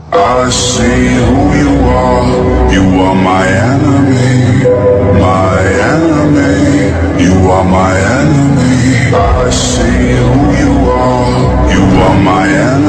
I see who you are. You are my enemy, my enemy. You are my enemy. I see who you are. You are my enemy.